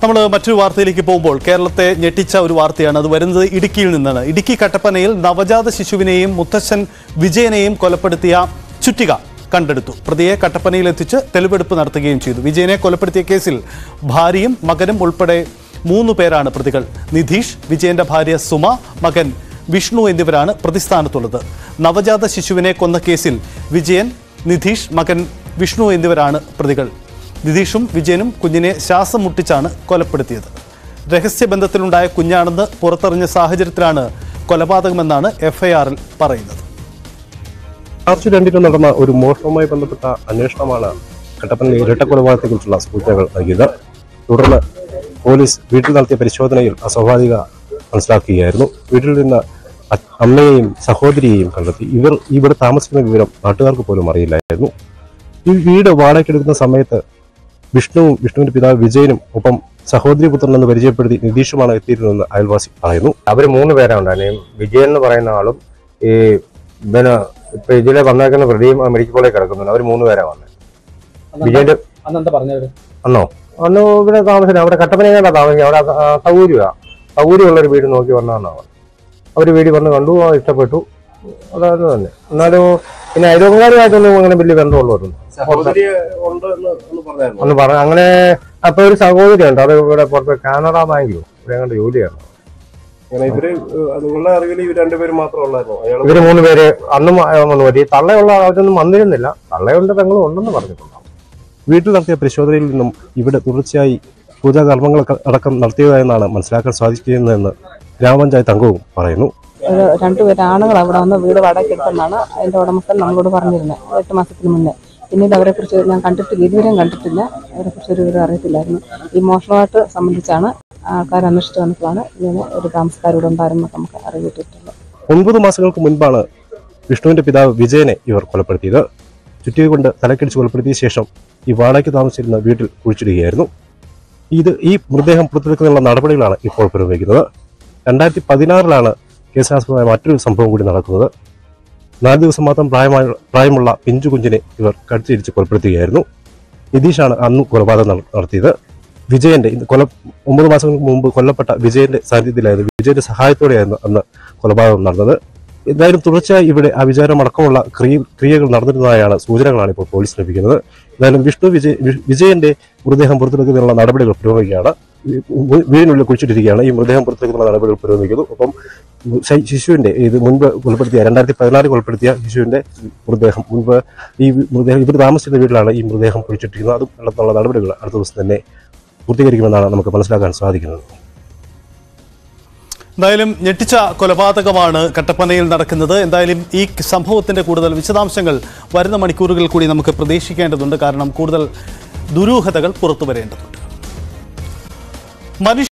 നമ്മൾ മറ്റൊരു വാർത്തയിലേക്ക് പോകുമ്പോൾ കേരളത്തെ ഞെട്ടിച്ച ഒരു വാർത്തയാണ്. അത് വരുന്നത് ഇടുക്കിയിൽ നിന്നാണ്. ഇടുക്കി കട്ടപ്പനയിൽ നവജാത ശിശുവിനെയും മുത്തച്ഛൻ വിജയനെയും കൊലപ്പെടുത്തിയ ചുറ്റിക കണ്ടെടുത്തു. പ്രതിയെ കട്ടപ്പനയിൽ എത്തിച്ച് തെളിവെടുപ്പ് നടത്തുകയും ചെയ്തു. വിജയനെ കൊലപ്പെടുത്തിയ കേസിൽ ഭാര്യയും മകനും ഉൾപ്പെടെ 3 പേരാണ് പ്രതികൾ. നിധീഷ്, വിജയന്റെ ഭാര്യ സുമ, മകൻ വിഷ്ണു എന്നിവരാണ് പ്രതിസ്ഥാനത്തുള്ളത്. നവജാത ശിശുവിനെ കൊന്ന കേസിൽ വിജയൻ, നിധീഷ്, മകൻ വിഷ്ണു എന്നിവരാണ് പ്രതികൾ. നിധീഷും വിജയനും കുഞ്ഞിനെ ശ്വാസം മുട്ടിച്ചാണ് കൊലപ്പെടുത്തിയത്. രഹസ്യബന്ധത്തിലുണ്ടായ കുഞ്ഞാണെന്ന് പുറത്തറിഞ്ഞ സാഹചര്യത്തിലാണ് കൊലപാതകമെന്നാണ് എഫ്ഐആറിൽ പറയുന്നത്. മാർച്ച് 2 നടന്ന ഒരു മോഷണവുമായി ബന്ധപ്പെട്ട അന്വേഷണമാണ് കട്ടപ്പനയിലെ ഇരട്ടക്കൊലപാതകത്തെക്കുറിച്ചുള്ള സൂചനകൾ നൽകിയത്. തുടർന്ന് പോലീസ് വീട്ടിൽ നടത്തിയ പരിശോധനയിൽ അസ്വാഭാവിക മനസ്സിലാക്കുകയായിരുന്നു. വീട്ടിൽ നിന്ന് അമ്മയെയും സഹോദരിയെയും കണ്ടെത്തി. ഇവർ ഇവിടെ താമസിക്കുന്ന വിവരം നാട്ടുകാർക്ക് പോലും അറിയില്ലായിരുന്നു. ഈ വീട് വാടകയ്ക്കെടുക്കുന്ന സമയത്ത് വിഷ്ണുവിന്റെ പിതാവ് വിജയനും ഒപ്പം സഹോദരി പുത്രനെന്ന് പരിചയപ്പെടുത്തി നിതീഷുമാണ് എത്തിയിരുന്നതെന്ന് അയൽവാസി പറയുന്നു. അവർ 3 പേരുണ്ടായിരുന്നു. വിജയൻ എന്ന് പറയുന്ന ആളും ഈ ഇപ്പൊ ഇതിലെ വന്നേക്കുന്ന പ്രതിയും മെഡിക്കൽ കോളേജിൽ കിടക്കുന്നുണ്ട്. അവർ 3 പേരാ വന്നത്. വിജയന്റെ അന്ന് ഇവിടെ താമസിക്കുന്നത് അവിടെ കട്ടപ്പനയിലാണ് താമസിക്കുന്നത്. അവിടെ സൗകര്യമുള്ളൊരു വീട് നോക്കി വന്നതാണ്. അവർ വീട് വന്ന് കണ്ടു, ഇഷ്ടപ്പെട്ടു, അതായത് തന്നെ. എന്നാലും പിന്നെ അയൽവക്കാരുമായിട്ടൊന്നും അങ്ങനെ വലിയ ബന്ധമുള്ളവരുണ്ട് ഒന്ന് പറഞ്ഞു. അങ്ങനെ അപ്പൊ ഒരു സഹോദരി ഉണ്ട്. അത് ഇവിടെ പുറത്ത് കാനറ ബാങ്കിലും ഇവിടെ കണ്ട് ജോലിയാണ്. ഇവര് 3 പേര് അന്നും വന്നു പറ്റി. തള്ളയുള്ള ആൾക്കൊന്നും വന്നിരുന്നില്ല. തള്ളയുണ്ട്, പെങ്ങളും ഉണ്ടെന്ന് പറഞ്ഞിട്ടുണ്ട്. വീട്ടിൽ നടത്തിയ പരിശോധനയിൽ നിന്നും ഇവിടെ തുടർച്ചയായി പൂജാകർമ്മങ്ങൾ അടക്കം നടത്തിയതായെന്നാണ് മനസ്സിലാക്കാൻ സാധിക്കുന്നതെന്ന് ഗ്രാമപഞ്ചായത്ത് അംഗവും പറയുന്നു. 2 പേര് ആണുങ്ങൾ അവിടെ വന്ന് വീട് വാടകയ്ക്കെടുത്തെന്നാണ് അതിന്റെ ഉടമസ്ഥൻ നമ്മളോട് പറഞ്ഞിരുന്നത് 8 മാസത്തിന് മുന്നേ. പിന്നീട് അവരെക്കുറിച്ച് ഞാൻ കണ്ടിട്ടില്ല, ഇതുവരെയും കണ്ടിട്ടില്ല. അവരെക്കുറിച്ച് ഒരു വിവരം അറിയത്തില്ലായിരുന്നു. ഈ മോഷണമായിട്ട് സംബന്ധിച്ചാണ് ആൾക്കാർ അന്വേഷിച്ച് വന്നപ്പോഴാണ് ഇങ്ങനെ ഒരു താമസക്കാരോട് ഉണ്ടായിരുന്നു നമുക്ക് അറിയിട്ടിട്ടുള്ളത്. 9 മാസങ്ങൾക്ക് മുൻപാണ് വിഷ്ണുവിന്റെ പിതാവ് വിജയനെ ഇവർ കൊലപ്പെടുത്തിയത്. ചുറ്റിക കൊണ്ട് തലക്കടിച്ച് കൊലപ്പെടുത്തിയ ശേഷം ഈ വാടകയ്ക്ക് താമസിച്ചിരുന്ന വീട്ടിൽ കുഴിച്ചിടുകയായിരുന്നു. ഈ മൃതദേഹം പുറത്തെടുക്കുന്നതിനുള്ള നടപടികളാണ് ഇപ്പോൾ പുരോഗമിക്കുന്നത്. 2016 കേസിനാസ്പദമായ മറ്റൊരു സംഭവം കൂടി നടക്കുന്നത്. 4 ദിവസം മാത്രം പ്രായമുള്ള പിഞ്ചു കുഞ്ഞിനെ ഇവർ കടിച്ചിരിച്ച് കൊലപ്പെടുത്തുകയായിരുന്നു. നിതീഷാണ് അന്ന് കൊലപാതകം നടത്തിയത്. വിജയന്റെ 9 മാസങ്ങൾക്ക് മുമ്പ് കൊല്ലപ്പെട്ട വിജയന്റെ സാന്നിധ്യത്തിലായിരുന്നു, വിജയന്റെ സഹായത്തോടെയായിരുന്നു അന്ന് കൊലപാതകം നടന്നത്. എന്തായാലും തുടർച്ചയായി ഇവിടെ അവിചാരം അടക്കമുള്ള ക്രിയകൾ നടന്നിരുന്നതായാണ് സൂചനകളാണ് ഇപ്പോൾ പോലീസ് ലഭിക്കുന്നത്. എന്തായാലും വിജയന്റെ മൃതദേഹം പുറത്തെടുക്കുന്നതിനുള്ള നടപടികൾ പുരോഗമിക്കുകയാണ്. വീടിനുള്ളിൽ കുഴിച്ചിട്ടിരിക്കുകയാണ്. ഈ മൃതദേഹം പുറത്തെടുക്കുന്ന നടപടികൾ പുരോഗമിക്കുന്നു. ഒപ്പം ശിശുവിന്റെ ഇത് മുൻപ് കൊലപ്പെടുത്തിയ 2016 കൊലപ്പെടുത്തിയ ശിശുവിന്റെ മൃതദേഹം ഇവർ താമസിച്ചിരുന്ന വീട്ടിലാണ് ഈ മൃതദേഹം കുഴിച്ചിട്ടിരിക്കുന്നത്. അതും ഉള്ള നടപടികൾ അടുത്ത ദിവസം തന്നെ പൂർത്തീകരിക്കുമെന്നാണ് നമുക്ക് മനസ്സിലാക്കാൻ സാധിക്കുന്നത്. എന്തായാലും ഞെട്ടിച്ച കൊലപാതകമാണ് കട്ടപ്പനയിൽ നടക്കുന്നത്. എന്തായാലും ഈ സംഭവത്തിന്റെ കൂടുതൽ വിശദാംശങ്ങൾ വരുന്ന മണിക്കൂറുകളിൽ കൂടി നമുക്ക് പ്രതീക്ഷിക്കേണ്ടതുണ്ട്. കാരണം കൂടുതൽ ദുരൂഹതകൾ പുറത്തു വരേണ്ടതുണ്ട്.